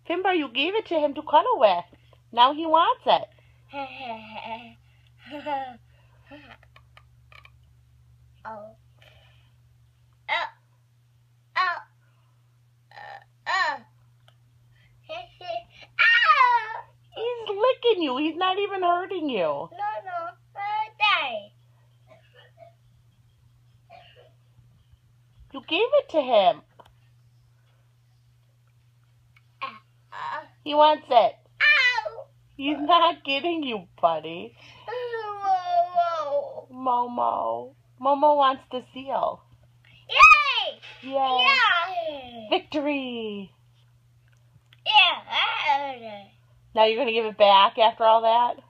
Finbar, you gave it to him to cuddle with. Now he wants it. Oh. He's licking you. He's not even hurting you. No, Daddy. You gave it to him. He wants it. Ow. He's not getting you, buddy. Whoa. Momo. Momo wants the seal. Yay! Yay. Yeah. Victory. Yeah. Now you're going to give it back after all that?